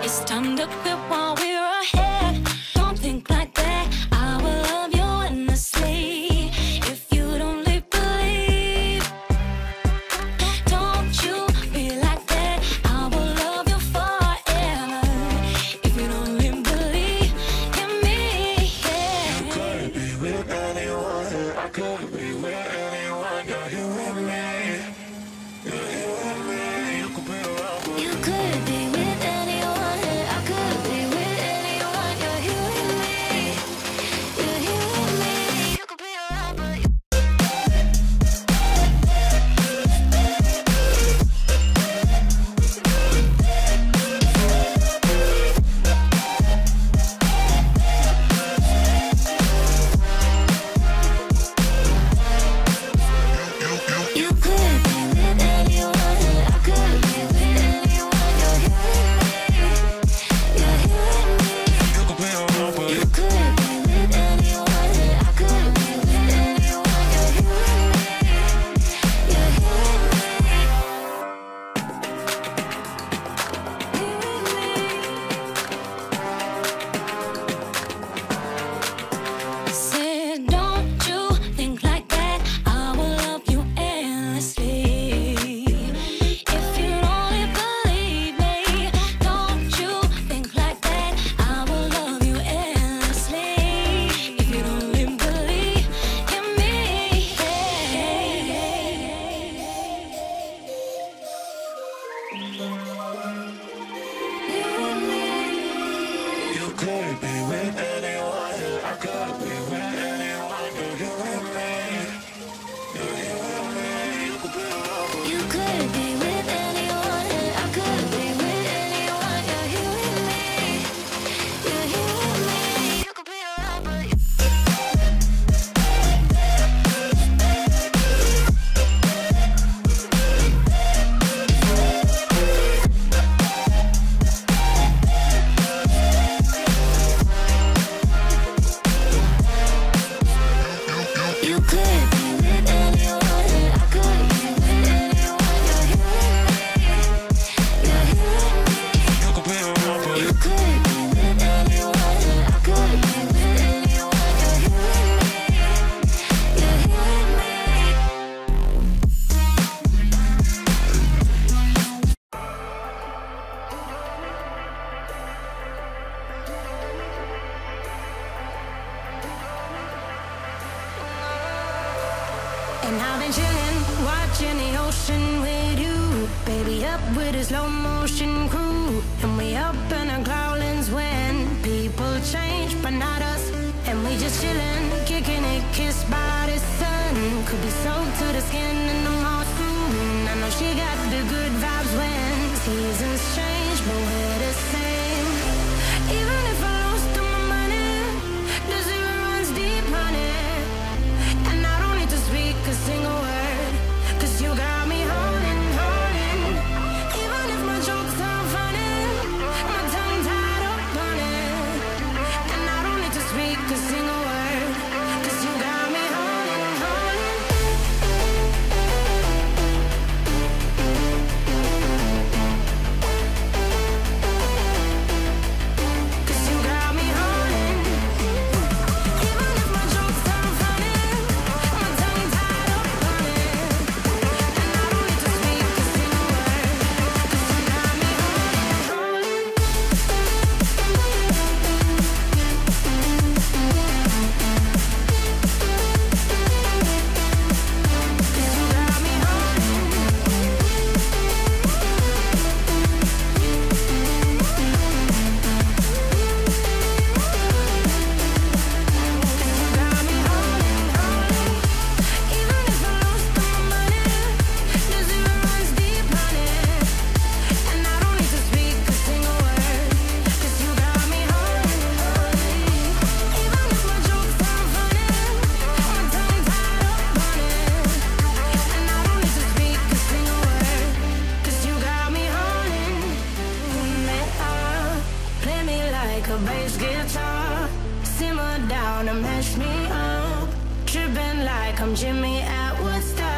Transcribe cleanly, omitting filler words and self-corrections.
It's time to quit while we're ahead. Don't think like that. I will love you endlessly. If you don't believe, don't you be like that. I will love you forever. If you don't believe in me, yeah. You could be with anyone. I could be with anyone. You're here with me. You're here with me. You could be around, but You could be with anyone. I could be with anyone. You're here with me. You're here with me. You could be around, but you could be with anyone. I could be with anyone. You're here with me. You're here with me. you could be around, but You could be with anyone. I could be with anyone. You're here with me. You're here with me. Said, don't you think like that. I will love you endlessly. If you only believe me, don't you think like that. I will love you endlessly. If you only believe in me, you could be with anyone. I could be with anyone. You're here with me. You're here with me. You could be around, but you could be with anyone. I could be with anyone. You're here with me. You're here with me. You could be around, but you could be with anyone. I could be with anyone. You're here with me. You're here with me. you could be around, but You could be with anyone. I could be with anyone. You're here with me. You're here with me. And I've been chillin', watching the ocean with you. Baby, up with a slow motion crew. And we up in our clouds when people change, but not us. And we just chillin', kicking it, kissed by the sun. Could be soaked to the skin in the moss soon. I know she got the good vibes when seasons change, but we're the same. Even if I lost all my money, the zero runs deep, honey. And I don't need to speak a single word, 'cause you got me holding, holding. Even if my jokes aren't funny, my tongue tied up on it. And I don't need to speak a single word, 'cause you got me holding, holding. 'Cause you got me holding. Even if my jokes aren't funny, my tongue tied up on it. And I don't need to speak a single word, 'cause you got me holding, holding. 'Cause you got me holding, holding. Even if I lost all my money, the zero runs deep, honey. And I don't need to speak a single word, 'cause you got me holding, holding. Even if my jokes aren't funny, my tongue tied up on it. And I don't need to speak a single word, 'cause you got me holding. Pull me up, play me like a bass guitar. Simmer down and mash me up, tripping like I'm Jimmy at Woodstock.